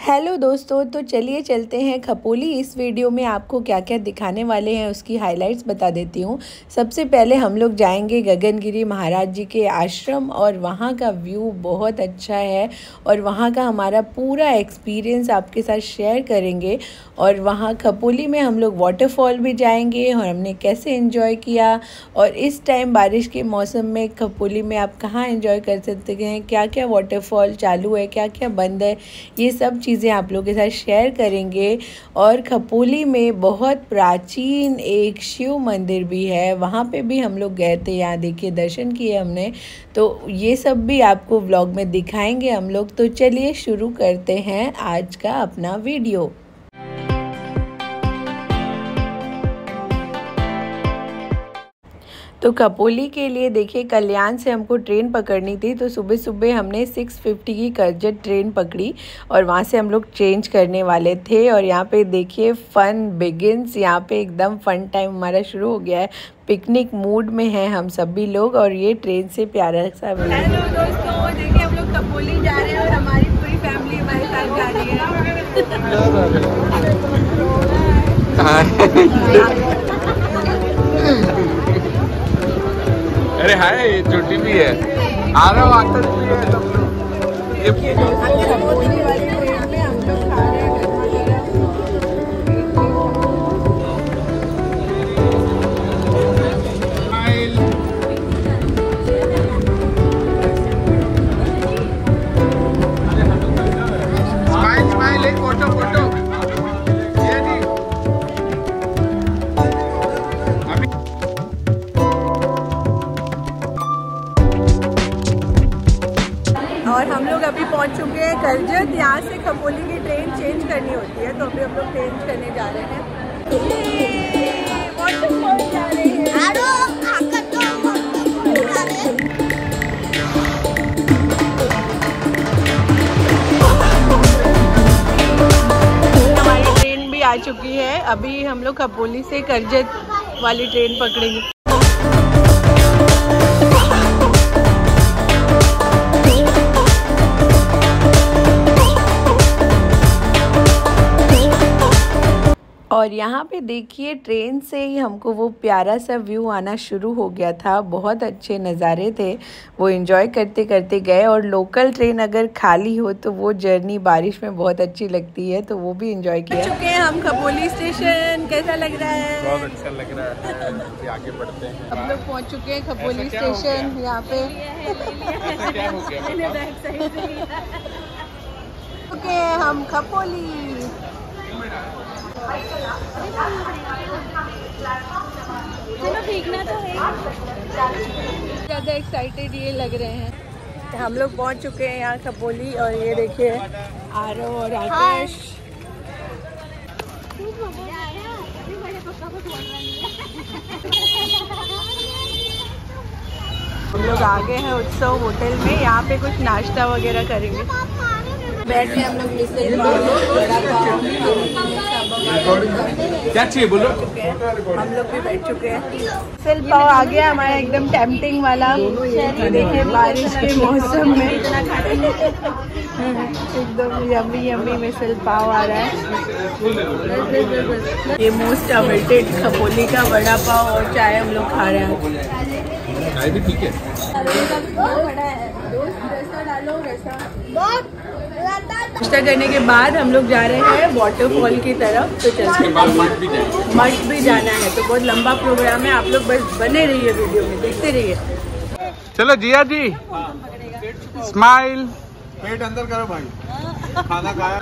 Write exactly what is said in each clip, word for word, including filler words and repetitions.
Hello दोस्तों, तो चलिए चलते हैं खपोली। इस वीडियो में आपको क्या क्या दिखाने वाले हैं उसकी हाइलाइट्स बता देती हूँ। सबसे पहले हम लोग जाएंगे गगनगिरी महाराज जी के आश्रम और वहाँ का व्यू बहुत अच्छा है और वहाँ का हमारा पूरा एक्सपीरियंस आपके साथ शेयर करेंगे। और वहाँ खपोली में हम लोग वाटरफॉल भी जाएंगे और हमने कैसे एंजॉय किया। और इस टाइम बारिश के मौसम में खपोली में आप कहाँ एंजॉय कर सकते हैं, क्या क्या वाटरफॉल चालू है, क्या क्या बंद है, ये सब चीज़ें आप लोगों के साथ शेयर करेंगे। और खपोली में बहुत प्राचीन एक शिव मंदिर भी है, वहाँ पे भी हम लोग गए थे। यहाँ देखिए दर्शन किए हमने, तो ये सब भी आपको व्लॉग में दिखाएंगे हम लोग। तो चलिए शुरू करते हैं आज का अपना वीडियो। तो खपोली के लिए देखिए कल्याण से हमको ट्रेन पकड़नी थी, तो सुबह सुबह हमने सिक्स फिफ्टी की करजत ट्रेन पकड़ी और वहाँ से हम लोग चेंज करने वाले थे। और यहाँ पे देखिए फन बिगिंस, यहाँ पे एकदम फन टाइम हमारा शुरू हो गया है। पिकनिक मूड में हैं हम सभी लोग और ये ट्रेन से प्यारा सा। हेलो दोस्तों, देखिए हम लोग खपोली जा रहे हैं और हमारी पूरी फैमिली हमारे साथ जा रही है। अरे हाय, छोटी भी है, आ रहा हूँ, आकर भी है सब लोग। ये खपोली वाली ट्रेन में हम लोग खा रहे हैं स्माइल स्माइल, एक फोटो फोटो। और हम लोग अभी पहुंच चुके हैं करजत। यहाँ से खपोली की ट्रेन चेंज करनी होती है, तो अभी हम लोग चेंज करने जा रहे हैं। वाटरफॉल जा रहे हैं। हमारी ट्रेन भी आ चुकी है, अभी हम लोग खपोली से करजत वाली ट्रेन पकड़ेंगे। और यहाँ पे देखिए ट्रेन से ही हमको वो प्यारा सा व्यू आना शुरू हो गया था। बहुत अच्छे नज़ारे थे, वो एंजॉय करते करते गए। और लोकल ट्रेन अगर खाली हो तो वो जर्नी बारिश में बहुत अच्छी लगती है, तो वो भी एंजॉय किया। चुके हैं हम खपोली स्टेशन, कैसा लग रहा है? बहुत अच्छा लग रहा है, आगे बढ़ते हैं। हम लोग पहुँच चुके हैं खपोली स्टेशन। यहाँ पे क्या हो गया? चुके हैं हम खपोली। चलो भीगना तो है। ज़्यादा एक्साइटेड ये लग रहे हैं। हम लोग पहुंच चुके हैं यहाँ खपोली और ये देखिए आरव और आकाश। हम लोग आ गए हैं उत्सव होटल में, यहाँ पे कुछ नाश्ता वगैरह करेंगे। बैठे हम लोग मिसल पाव, क्या चाहिए बोलो। हम लोग भी बैठ चुके हैं। मिसल पाव आ गया हमारा एकदम टेम्पटिंग वाला। देखिए बारिश के मौसम में एकदम यम्मी यम्मी मिसल पाव आ रहा है। ये मोस्ट अवेटेड खपोली का वड़ा पाव और चाय हम लोग खा रहे हैं। चाय भी ठीक है। नाश्ता करने के बाद हम लोग जा रहे हैं वाटरफॉल की तरफ। तो चलते बाद मठ भी जाएंगे। मठ भी जाना है, तो बहुत लंबा प्रोग्राम है। आप लोग बस बने रहिए, वीडियो में देखते रहिए। चलो जिया जी, स्माइल। पेट अंदर करो भाई, खाना खाया।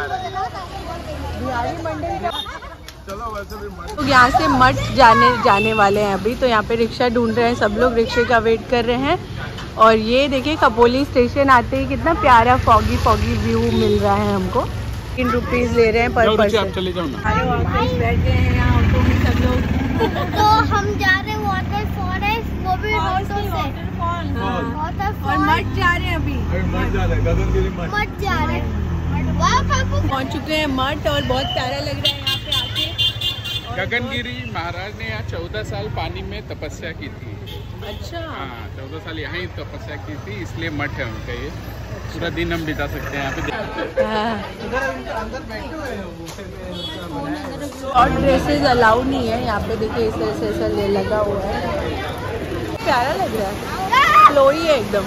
चलो वैसे भी मठ। तो यहाँ से मठ जाने जाने वाले हैं अभी, तो यहाँ पे रिक्शा ढूंढ रहे हैं सब लोग, रिक्शे का वेट कर रहे हैं। और ये देखिए खपोली स्टेशन आते ही कितना प्यारा फॉगी फॉगी व्यू मिल रहा है हमको। तीन रुपीज ले रहे हैं पर पर्सन। आप चले जाओ ना। अरे वापस बैठ गए हैं यहाँ ऑटो में सब लोग। तो हम जा रहे हैं वाटरफॉल है, वो भी ऑटो से। वाटरफॉल और मठ जा रहे हैं अभी। मठ जा रहे हैं, गगनगिरी मठ। मठ जा रहे हैं। वाह पापू पहुँच चुके हैं मठ और बहुत प्यारा लग रहा है यहाँ पे आके। गगनगिरी महाराज ने यहाँ चौदह साल पानी में तपस्या की थी। अच्छा। हाँ, चौदह साल यहाँ ही तपस्या की थी, इसलिए मठ है उनका ये। पूरा दिन हम बिता सकते हैं यहाँ पे। और ड्रेसेस अलाउ नहीं है यहाँ पे, देखिए इस तरह से ऐसा ले लगा हुआ है, प्यारा लग रहा है, फ्लोई है एकदम।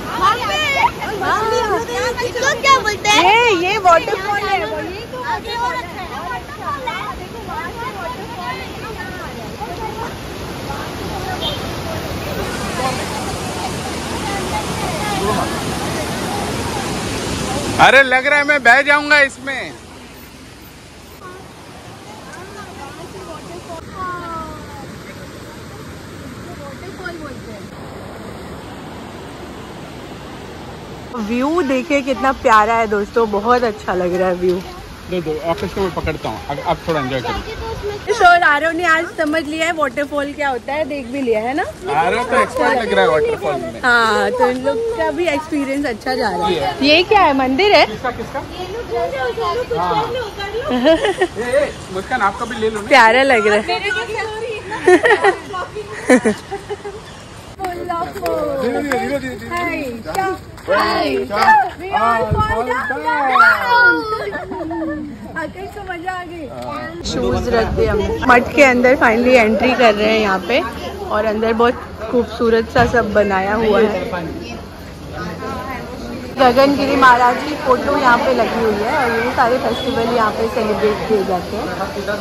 तो क्या बोलते हैं? ये ये वाटरफॉल है, अरे लग रहा है मैं बह जाऊंगा इसमें। व्यू देखिए कितना प्यारा है दोस्तों, बहुत अच्छा लग रहा है व्यू। दो दो ऑफिस को मैं पकड़ता हूँ, अब अब थोड़ा एंजॉय करिए। शोर आरव ने आज समझ लिया है वाटरफॉल क्या होता है, देख भी लिया है ना। आरव तो एक्सपर्ट लग रहा है वाटरफॉल में। हाँ, तो इन लोग का भी एक्सपीरियंस अच्छा जा रहा है। ये क्या है, मंदिर है? किसका किसका? हाँ। मुस्कान आपका भी ले लो ना। प्यारा लग रहा है। आकाश को मजा आ गई। शूज रख दिए हमने। मठ के अंदर फाइनली एंट्री कर रहे हैं यहाँ पे, और अंदर बहुत खूबसूरत सा सब बनाया हुआ है। गगन गिरी महाराज की फोटो यहाँ पे लगी हुई है, और ये सारे फेस्टिवल यहाँ पे सेलिब्रेट किए जाते हैं।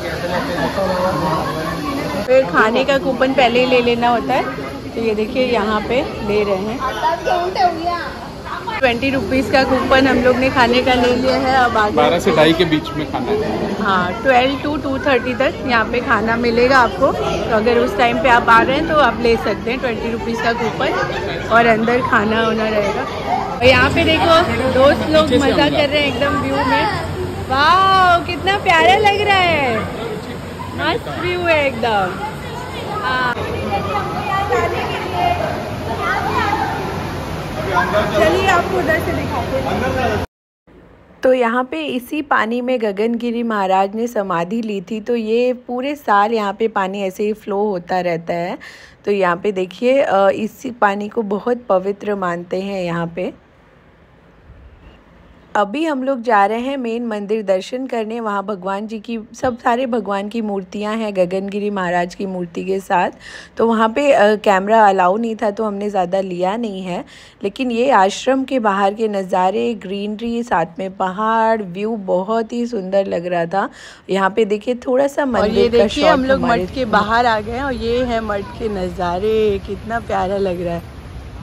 फिर खाने का कूपन पहले ही ले लेना होता है, तो ये देखिए यहाँ पे ले रहे हैं। ट्वेंटी रुपीज़ का कूपन हम लोग ने खाने का ले लिया है। अब आगे बारह से ढाई के बीच में खाना है। हाँ, ट्वेल्व टू टू थर्टी तक यहाँ पे खाना मिलेगा आपको, तो अगर उस टाइम पे आप आ रहे हैं तो आप ले सकते हैं ट्वेंटी रुपीज़ का कूपन, और अंदर खाना होना रहेगा। और यहाँ पे देखो दोस्त लोग मज़ा कर रहे हैं एकदम व्यू में। वाह कितना प्यारा लग रहा है, मस्त व्यू है एकदम। हाँ, चलिए आपको उधर से दिखाते हैं। तो यहाँ पे इसी पानी में गगन गिरी महाराज ने समाधि ली थी, तो ये पूरे साल यहाँ पे पानी ऐसे ही फ्लो होता रहता है। तो यहाँ पे देखिए इसी पानी को बहुत पवित्र मानते हैं यहाँ पे। अभी हम लोग जा रहे हैं मेन मंदिर दर्शन करने। वहाँ भगवान जी की सब सारे भगवान की मूर्तियाँ हैं गगन गिरी महाराज की मूर्ति के साथ। तो वहाँ पे आ, कैमरा अलाउ नहीं था, तो हमने ज़्यादा लिया नहीं है। लेकिन ये आश्रम के बाहर के नज़ारे, ग्रीनरी, साथ में पहाड़, व्यू बहुत ही सुंदर लग रहा था। यहाँ पे देखिए थोड़ा सा मंदिर का शॉट। हम लोग मठ के बाहर आ गए हैं, और ये है मठ के नज़ारे, कितना प्यारा लग रहा है।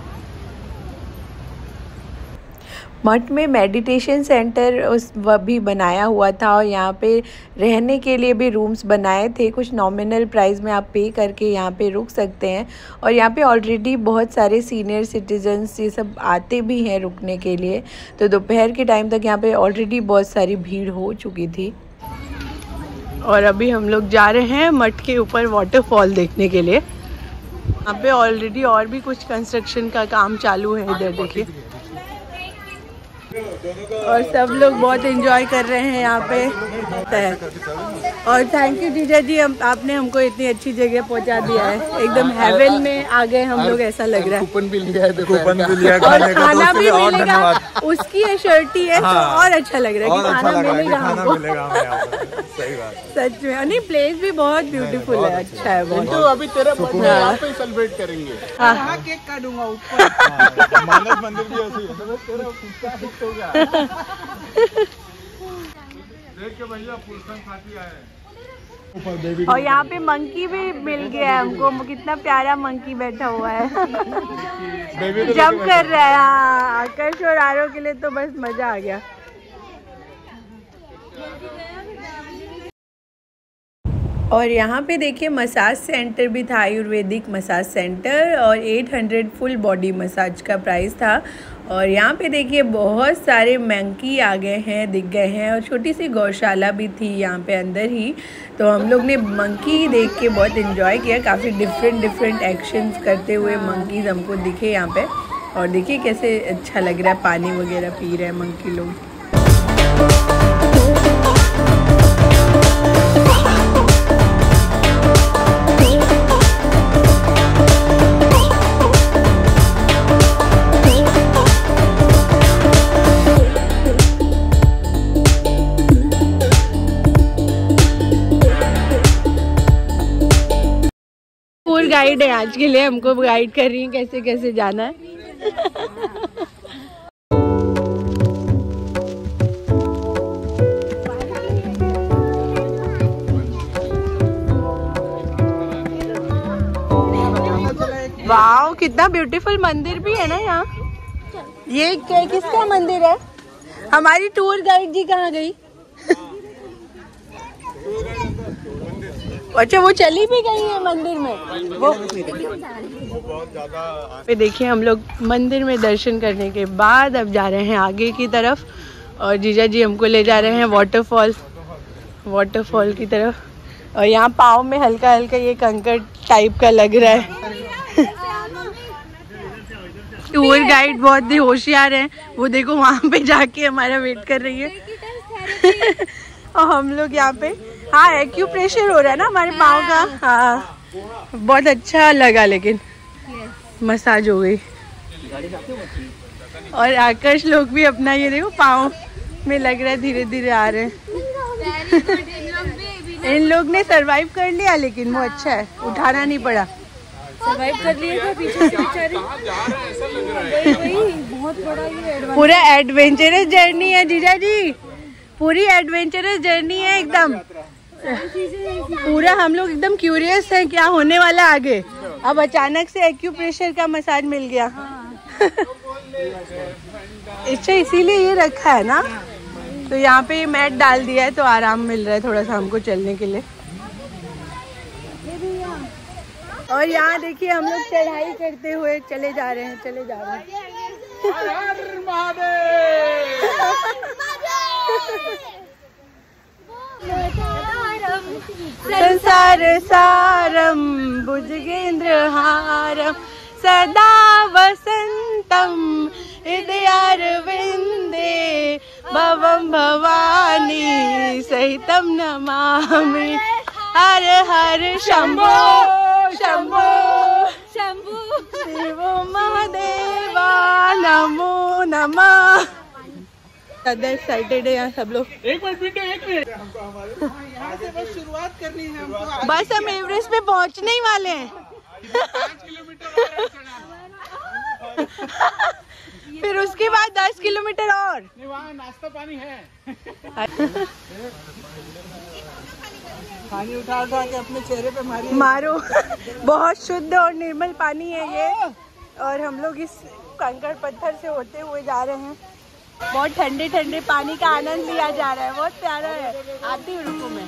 मठ में मेडिटेशन सेंटर उस वह भी बनाया हुआ था, और यहाँ पे रहने के लिए भी रूम्स बनाए थे। कुछ नॉमिनल प्राइस में आप पे करके यहाँ पे रुक सकते हैं, और यहाँ पे ऑलरेडी बहुत सारे सीनियर सिटीजन्स ये सब आते भी हैं रुकने के लिए। तो दोपहर के टाइम तक यहाँ पे ऑलरेडी बहुत सारी भीड़ हो चुकी थी। और अभी हम लोग जा रहे हैं मठ के ऊपर वाटरफॉल देखने के लिए। यहाँ पे ऑलरेडी और भी कुछ कंस्ट्रक्शन का काम चालू है, इधर देखिए। और सब लोग बहुत एंजॉय कर रहे हैं यहाँ पे। और थैंक यू जीजा जी, हम आपने हमको इतनी अच्छी जगह पहुँचा दिया है, एकदम हेवन में आ गए हम लोग, ऐसा लग रहा है। कूपन भी लिया है, कूपन भी लिया, और खाना भी मिलेगा, उसकी एश्योरिटी है। तो और अच्छा लग रहा है कि खाना मिलेगा हमको। सही बात, सच में। और नहीं, प्लेस भी बहुत ब्यूटीफुल है, अच्छा है वो। तो अभी तेरा बर्थडे यहाँ पे सेलिब्रेट करेंगे। हाँ, केक काटूंगा ऊपर। मानस मंदिर भी ऐसी है, तेरा हो गया। देख के भैया पुरस्कार साथी आए। और यहाँ पे मंकी भी मिल गया है हमको, कितना प्यारा मंकी बैठा हुआ है। जंप कर रहा है। हाँ, आकाश और आरव के लिए तो बस मजा आ गया। और यहाँ पे देखिए मसाज सेंटर भी था, आयुर्वेदिक मसाज सेंटर, और आठ सौ फुल बॉडी मसाज का प्राइस था। और यहाँ पे देखिए बहुत सारे मंकी आ गए हैं, दिख गए हैं, और छोटी सी गौशाला भी थी यहाँ पे अंदर ही। तो हम लोग ने मंकी देख के बहुत इन्जॉय किया, काफ़ी डिफरेंट डिफरेंट एक्शंस करते हुए मंकीज हमको दिखे यहाँ पे। और देखिए कैसे अच्छा लग रहा है, पानी वगैरह पी रहे हैं मंकी लोग। गाइड है आज के लिए, हमको गाइड कर रही है कैसे कैसे जाना है। वाओ, कितना ब्यूटीफुल मंदिर भी है ना यहाँ। ये क्या, किसका मंदिर है? हमारी टूर गाइड जी कहाँ गई? अच्छा, वो चली भी गई है मंदिर में। वो बहुत ज्यादा। पे देखिए, हम लोग मंदिर में दर्शन करने के बाद अब जा रहे हैं आगे की तरफ, और जीजा जी हमको ले जा रहे हैं वाटरफॉल वाटरफॉल की तरफ। और यहाँ पाँव में हल्का हल्का ये कंकड़ टाइप का लग रहा है। टूर गाइड बहुत ही होशियार हैं, वो देखो वहाँ पे जाके हमारा वेट कर रही है। और हम लोग यहाँ पे, हाँ, एक्यूप्रेशर हो रहा है ना हमारे पाँव का। हाँ, बहुत अच्छा लगा, लेकिन मसाज हो गई। और आकाश लोग भी अपना ये देखो पाँव में लग रहा है, धीरे धीरे आ रहे हैं। इन लोग ने सरवाइव कर लिया, लेकिन वो अच्छा है, उठाना नहीं पड़ा। सरवाइव कर लिया था पीछे से बेचारे। बहुत बड़ा ये पूरा एडवेंचरस जर्नी है जीजा जी, पूरी एडवेंचरस जर्नी है एकदम। पूरा हम लोग एकदम क्यूरियस हैं क्या होने वाला आगे। अब अचानक से एक्यूप्रेशर का मसाज मिल गया। अच्छा, इसीलिए ये रखा है ना, तो यहाँ पे ये मैट डाल दिया है तो आराम मिल रहा है थोड़ा सा हमको चलने के लिए। और यहाँ देखिए हम लोग चढ़ाई करते हुए चले जा रहे हैं चले जा रहे हैं संसार सारम भुजगेंद्रहारम सदा वसंतम हृदयारविंदे भवम भवानी सहितम नमामि। हर हर शंभो शंभो शंभो शिवो महादेवा नमो नमः। ज्यादा एक्साइटेड है यहाँ सब लोग। एक मिनट बेटे, एक मिनट, यहाँ से बस शुरुआत करनी है हमको। बस हम एवरेस्ट पे पहुँचने ही वाले हैं। पाँच किलोमीटर और फिर उसके बाद दस किलोमीटर और। नहीं, वहाँ नाश्ता पानी है। पानी उठा उठा के अपने चेहरे पे मारी मारो। बहुत शुद्ध और निर्मल पानी है ये, और हम लोग इस कंकड़ पत्थर से होते हुए जा रहे हैं। बहुत ठंडे ठंडे पानी का आनंद लिया जा रहा है, बहुत प्यारा है। आती हूँ, रुको मैं।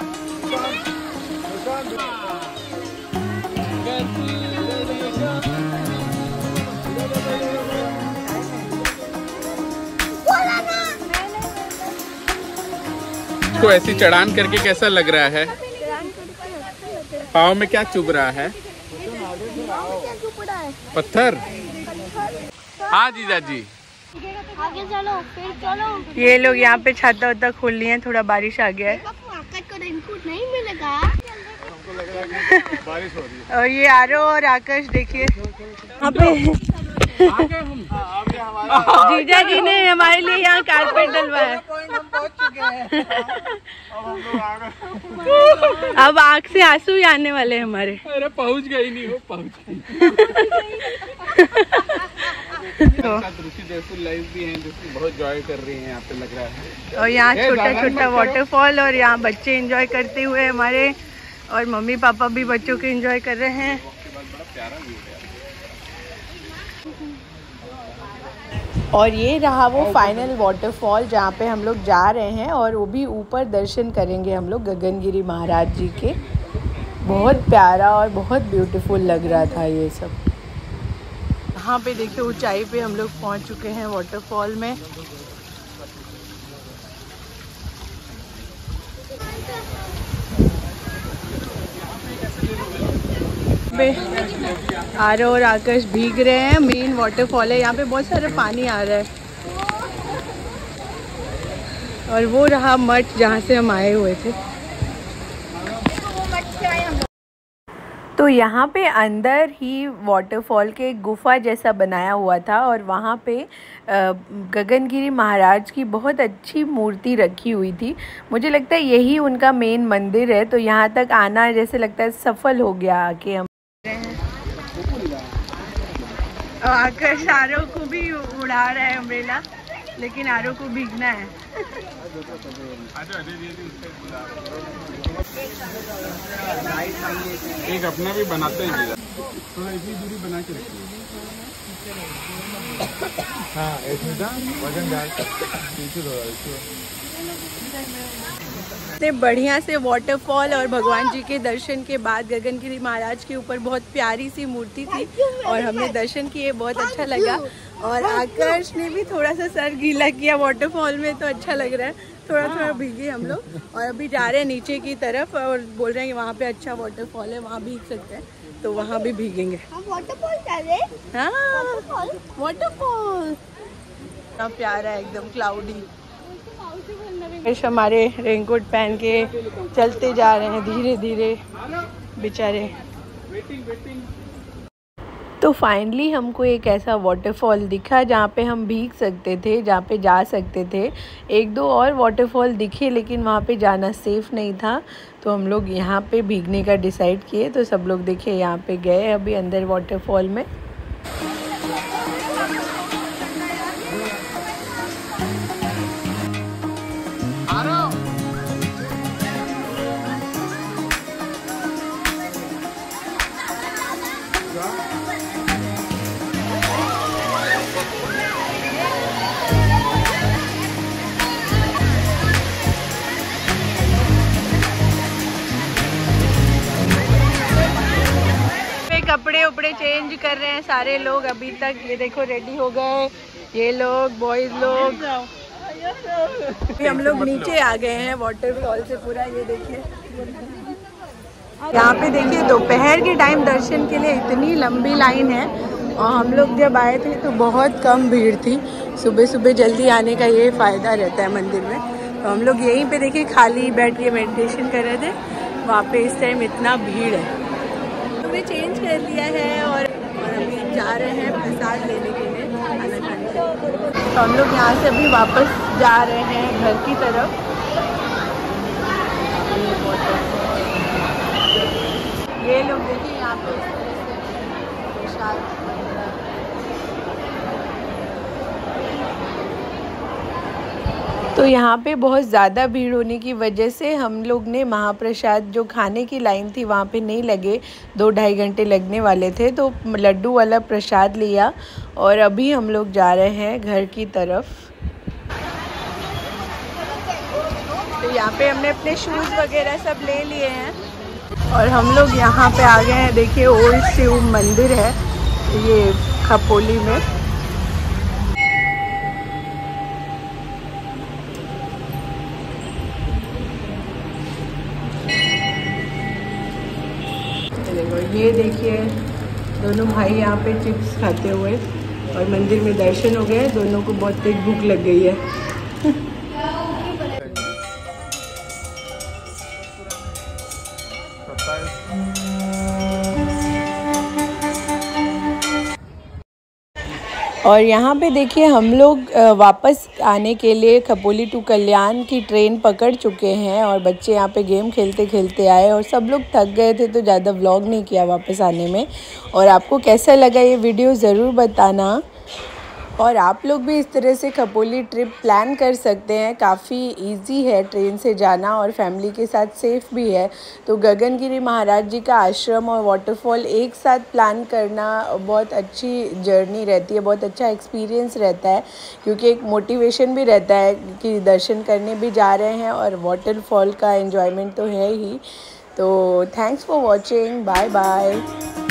इसको ऐसी चढ़ान करके कैसा लग रहा है? पाँव में क्या चुभ रहा है? पत्थर। हाँ जीजा जी, आगे चलो, फिर चलो। ये लोग यहाँ पे छाता वता खोल लिए हैं, थोड़ा बारिश आ गया है। आकाश को रेनकोट नहीं मिलेगा। बारिश हो रही है। और ये आरो और आकाश देखिए यहाँ पे जीजा जी ने हमारे लिए यहाँ कारपेट डलवाया। अब आँख से आंसू ही आने वाले हैं हमारे। अरे पहुँच गई नहीं हो, पहुँच गई। लाइफ भी हैं जो बहुत एंजॉय कर रही हैं यहाँ पे, लग रहा है। और यहाँ छोटा छोटा वाटरफॉल, और यहाँ बच्चे एंजॉय करते हुए हमारे, और मम्मी पापा भी बच्चों के एंजॉय कर रहे हैं। और ये रहा वो फाइनल वाटरफॉल जहाँ पे हम लोग जा रहे हैं, और वो भी ऊपर दर्शन करेंगे हम लोग गगनगिरी महाराज जी के। बहुत प्यारा और बहुत ब्यूटीफुल लग रहा था ये सब। यहाँ पे देखिए ऊंचाई पे हम लोग पहुँच चुके हैं वाटरफॉल में। आरो और आकाश भीग रहे हैं। मेन वाटरफॉल है, यहाँ पे बहुत सारा पानी आ रहा है। और वो रहा मठ जहाँ से हम आए हुए थे। तो यहाँ पे अंदर ही वाटरफॉल के गुफा जैसा बनाया हुआ था, और वहाँ पे गगनगिरी महाराज की बहुत अच्छी मूर्ति रखी हुई थी। मुझे लगता है यही उनका मेन मंदिर है। तो यहाँ तक आना जैसे लगता है सफल हो गया आके हम आकाश आरो को भी उड़ा रहा है अम्ब्रेला, लेकिन आरो को भीगना है। एक अपना भी बनाते हैं, थोड़ा इतनी दूरी बना के रखिए। हाँ वजन डाल पीछे इतने बढ़िया से वाटरफॉल और भगवान जी के दर्शन के बाद गगनगिरी महाराज के ऊपर बहुत प्यारी सी मूर्ति थी और हमने दर्शन किए, बहुत अच्छा लगा। और आकाश ने भी थोड़ा सा सर गीला किया वाटरफॉल में, तो अच्छा लग रहा है, थोड़ा थोड़ा भीगे हम लोग। और अभी जा रहे हैं नीचे की तरफ और बोल रहे हैं कि वहाँ पे अच्छा वाटरफॉल है, वहाँ भीग सकते हैं, तो वहाँ भी भीगेंगे। वाटरफॉल जा रहे हैं? हाँ वाटरफॉल प्यारा है एकदम क्लाउडी। हमारे रेनकोट पहन के चलते जा रहे हैं धीरे धीरे बेचारे। तो फाइनली हमको एक ऐसा वाटरफॉल दिखा जहाँ पे हम भीग सकते थे, जहाँ पे जा सकते थे। एक दो और वाटरफॉल दिखे लेकिन वहाँ पे जाना सेफ़ नहीं था, तो हम लोग यहाँ पे भीगने का डिसाइड किए। तो सब लोग देखिए यहाँ पे गए अभी अंदर वाटरफॉल में। कपड़े उपड़े चेंज कर रहे हैं सारे लोग अभी तक। ये देखो रेडी हो गए ये लोग, बॉयज लोग। हम लोग नीचे आ गए हैं वाटरफॉल से पूरा, ये देखिए। यहाँ पे देखिए दोपहर के टाइम दर्शन के लिए इतनी लंबी लाइन है, और हम लोग जब आए थे तो बहुत कम भीड़ थी। सुबह सुबह जल्दी आने का ये फ़ायदा रहता है मंदिर में। तो हम लोग यहीं पे देखिए खाली बैठ के मेडिटेशन कर रहे थे, वहाँ पे इस टाइम इतना भीड़ है। हमने चेंज कर लिया है और, और अभी जा रहे हैं प्रसाद लेने के लिए खाना खाने। तो हम लोग यहाँ से अभी वापस जा रहे हैं घर की तरफ। ये लोग देखिए यहाँ पे प्रसाद। तो यहाँ पे बहुत ज़्यादा भीड़ होने की वजह से हम लोग ने महाप्रसाद जो खाने की लाइन थी वहाँ पे नहीं लगे, दो ढाई घंटे लगने वाले थे, तो लड्डू वाला प्रसाद लिया और अभी हम लोग जा रहे हैं घर की तरफ। तो यहाँ पे हमने अपने शूज़ वगैरह सब ले लिए हैं और हम लोग यहाँ पे आ गए हैं। देखिए ओल्ड शिव मंदिर है ये खपोली में। ये देखिए दोनों भाई यहाँ पे चिप्स खाते हुए, और मंदिर में दर्शन हो गए। दोनों को बहुत तेज भूख लग गई है। और यहाँ पे देखिए हम लोग वापस आने के लिए खपोली टू कल्याण की ट्रेन पकड़ चुके हैं, और बच्चे यहाँ पे गेम खेलते खेलते आए और सब लोग थक गए थे तो ज़्यादा व्लॉग नहीं किया वापस आने में। और आपको कैसा लगा ये वीडियो ज़रूर बताना। और आप लोग भी इस तरह से खपोली ट्रिप प्लान कर सकते हैं, काफ़ी इजी है ट्रेन से जाना और फैमिली के साथ सेफ़ भी है। तो गगनगिरी महाराज जी का आश्रम और वाटरफॉल एक साथ प्लान करना बहुत अच्छी जर्नी रहती है, बहुत अच्छा एक्सपीरियंस रहता है, क्योंकि एक मोटिवेशन भी रहता है कि दर्शन करने भी जा रहे हैं और वाटरफॉल का एंजॉयमेंट तो है ही। तो thanks for watching, bye bye.